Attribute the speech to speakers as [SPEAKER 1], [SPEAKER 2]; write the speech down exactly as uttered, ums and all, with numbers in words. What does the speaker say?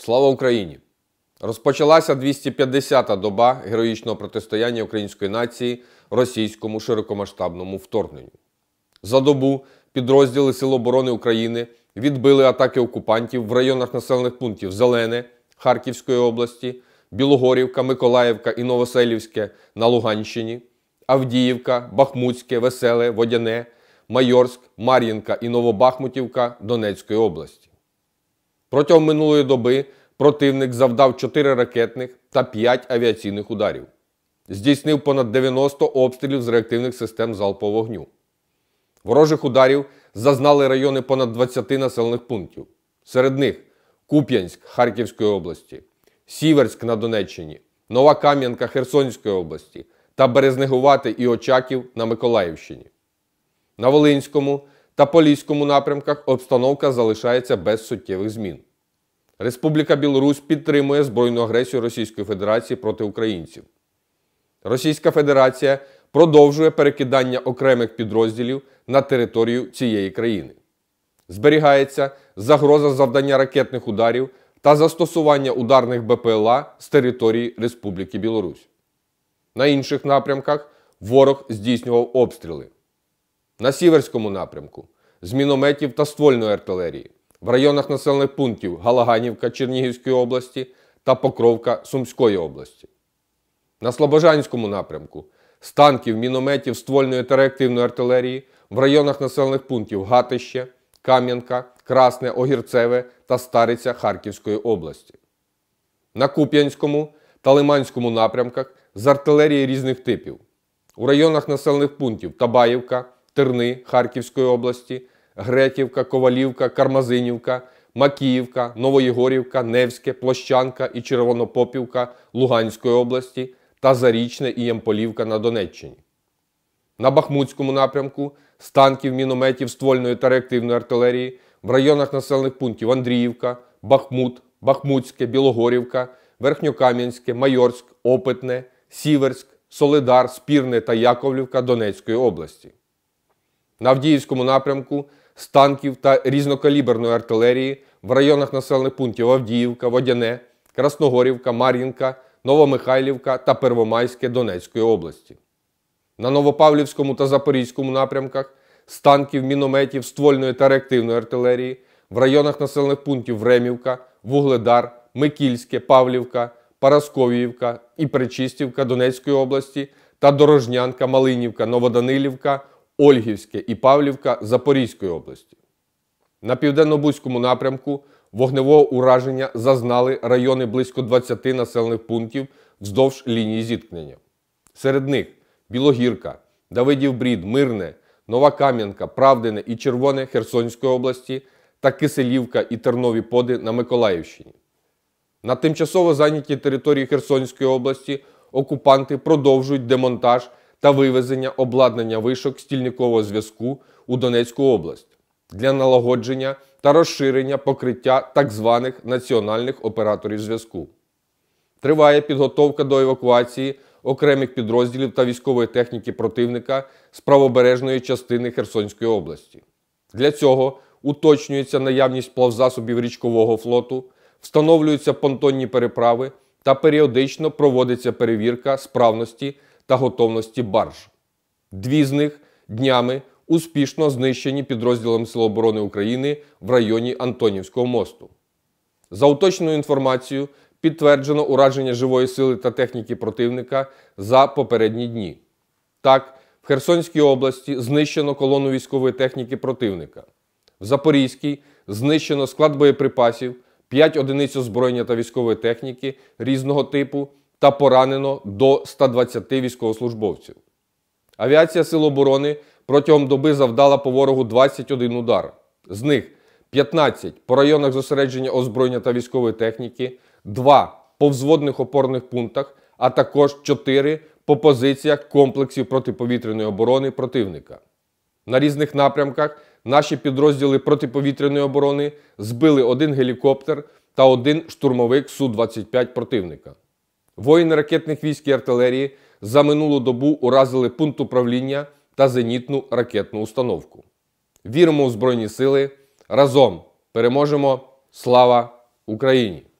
[SPEAKER 1] Слава Україні! Розпочалася двісті п'ятдесята доба героїчного протистояння української нації російському широкомасштабному вторгненню. За добу підрозділи Сил оборони України відбили атаки окупантів в районах населених пунктів Зелене Харківської області, Білогорівка, Миколаївка і Новоселівське на Луганщині, Авдіївка, Бахмутське, Веселе, Водяне, Майорськ, Мар'їнка і Новобахмутівка Донецької області. Протягом минулої доби противник завдав чотири ракетних та п'ять авіаційних ударів. Здійснив понад дев'яносто обстрілів з реактивних систем залпового вогню. Ворожих ударів зазнали райони понад двадцяти населених пунктів. Серед них Куп'янськ Харківської області, Сіверськ на Донеччині, Нова Кам'янка Херсонської області та Березнегувате і Очаків на Миколаївщині. На Волинському та Поліському напрямках обстановка залишається без суттєвих змін. Республіка Білорусь підтримує збройну агресію Російської Федерації проти українців. Російська Федерація продовжує перекидання окремих підрозділів на територію цієї країни. Зберігається загроза завдання ракетних ударів та застосування ударних Бе Пе Ел А з території Республіки Білорусь. На інших напрямках ворог здійснював обстріли. На Сіверському напрямку з мінометів та ствольної артилерії, в районах населених пунктів Галаганівка Чернігівської області та Покровка Сумської області. На Слобожанському напрямку з танків, мінометів, ствольної та реактивної артилерії, в районах населених пунктів Гатище, Кам'янка, Красне, Огірцеве та Стариця Харківської області. На Куп'янському та Лиманському напрямках з артилерії різних типів, у районах населених пунктів Табаївка, Терни Харківської області, Греківка, Ковалівка, Кармазинівка, Макіївка, Новоєгорівка, Невське, Площанка і Червонопопівка Луганської області та Зарічне і Ямполівка на Донеччині. На Бахмутському напрямку з танків, мінометів, ствольної та реактивної артилерії в районах населених пунктів Андріївка, Бахмут, Бахмутське, Білогорівка, Верхньокам'янське, Майорськ, Опитне, Сіверськ, Солидар, Спірне та Яковлівка Донецької області. На Авдіївському напрямку з танків та різнокаліберної артилерії в районах населених пунктів Авдіївка, Водяне, Красногорівка, Мар'їнка, Новомихайлівка та Первомайське Донецької області. На Новопавлівському та Запорізькому напрямках з танків, мінометів, ствольної та реактивної артилерії в районах населених пунктів Времівка, Вугледар, Микільське, Павлівка, Парасковіївка і Пречистівка Донецької області та Дорожнянка, Малинівка, Новоданилівка, Ольгівське і Павлівка Запорізької області. На Південно-Бузькому напрямку вогневого ураження зазнали райони близько двадцяти населених пунктів вздовж лінії зіткнення. Серед них Білогірка, Давидів-Брід, Мирне, Нова Кам'янка, Правдине і Червоне Херсонської області та Киселівка і Тернові Поди на Миколаївщині. На тимчасово зайнятій території Херсонської області окупанти продовжують демонтаж та вивезення обладнання вишок стільникового зв'язку у Донецьку область для налагодження та розширення покриття так званих національних операторів зв'язку. Триває підготовка до евакуації окремих підрозділів та військової техніки противника з правобережної частини Херсонської області. Для цього уточнюється наявність плавзасобів річкового флоту, встановлюються понтонні переправи та періодично проводиться перевірка справності та готовності барж. Дві з них днями успішно знищені підрозділами Сил оборони України в районі Антонівського мосту. За уточненою інформацією, підтверджено ураження живої сили та техніки противника за попередні дні. Так, в Херсонській області знищено колону військової техніки противника. В Запорізькій знищено склад боєприпасів, п'ять одиниць озброєння та військової техніки різного типу та поранено до ста двадцяти військовослужбовців. Авіація Сил оборони протягом доби завдала по ворогу двадцять один удар. З них п'ятнадцять по районах зосередження озброєння та військової техніки, два по взводних опорних пунктах, а також чотири по позиціях комплексів протиповітряної оборони противника. На різних напрямках наші підрозділи протиповітряної оборони збили один гелікоптер та один штурмовик Су двадцять п'ять противника. Воїни ракетних військ і артилерії за минулу добу уразили пункт управління та зенітну ракетну установку. Віримо у Збройні Сили. Разом переможемо! Слава Україні!